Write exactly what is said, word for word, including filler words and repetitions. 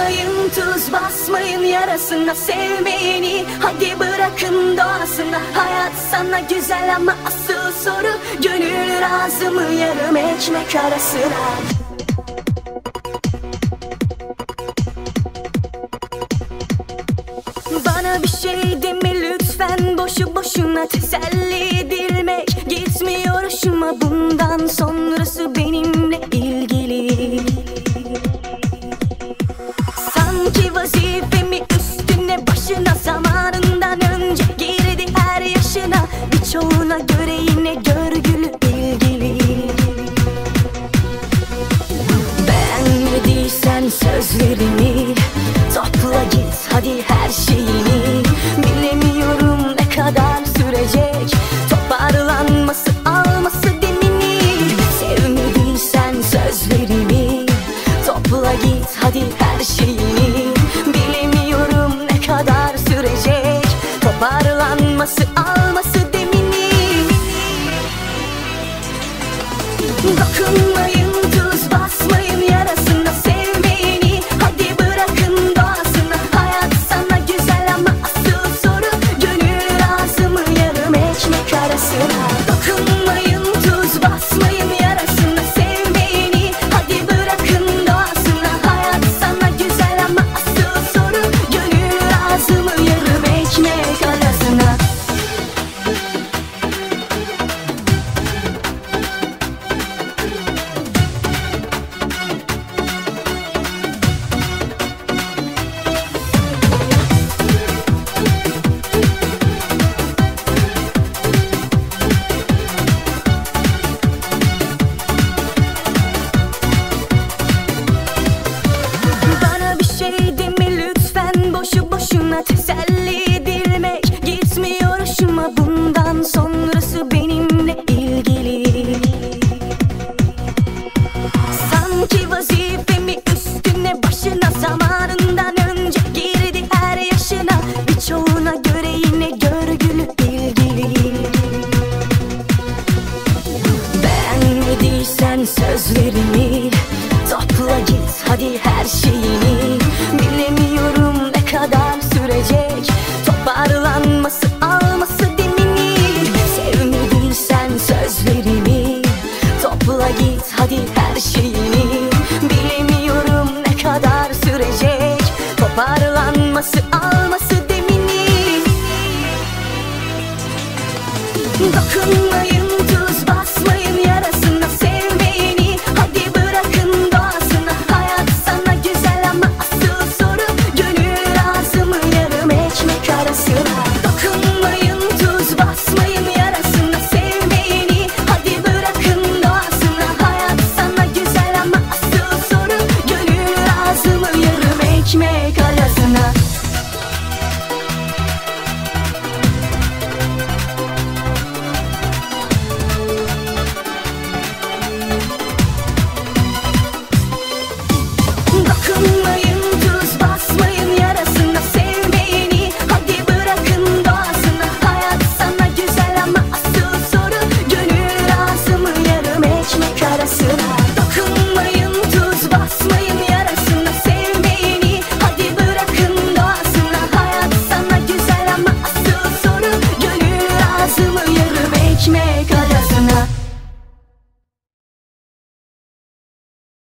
Dokunmayın, tuz basmayın yarasına, sevmeyeni hadi bırakın doğasına. Hayat sana güzel ama asıl soru, gönül razı mı yarım ekmek arasına? Bana bir şey deme lütfen, boşu boşuna teselli edilmek gitmiyor hoşuma. Bundan sonrası benimle ilgili. Sanki vazifemi üstüne başına, zamanından önce girdi her yaşına. Birçoğuna göre yine görgülü bilgili. Beğenmediysen sözlerimi topla git hadi her şeyini. Bilemiyorum ne kadar sürecek toparlanması, alması demini. Sevmediysen sözlerimi topla git hadi her şeyini. Bilemiyorum ne kadar sürecek toparlanması, alması demini. Dokunmayın, tuz basmayın yarasına, sevmeyeni hadi bırakın doğasına. Hayat sana güzel ama asıl soru, gönül razı mı yarım ekmek arasına? Dokunmayın, tuz basmayın yarasına, sevmeyeni hadi bırakın doğasına. Hayat sana güzel ama asıl soru, gönül razı mı yarım ekmek arasına? Bana bir şey deme lütfen, boşu boşuna teselli edilmek gitmiyor hoşuma. Bundan sonrası benimle ilgili. Sanki vazifemi üstüne başına, zamanından önce girdi her yaşına. Birçoğuna göre yine görgülü bilgili. Beğenmediysen sözlerimi topla git hadi her şeyini. Bilemiyorum ne kadar sürecek toparlanması, alması demini. Sevmediysen sözlerimi topla git hadi her şeyini. Bilemiyorum ne kadar sürecek toparlanması, alması demini. Dokunma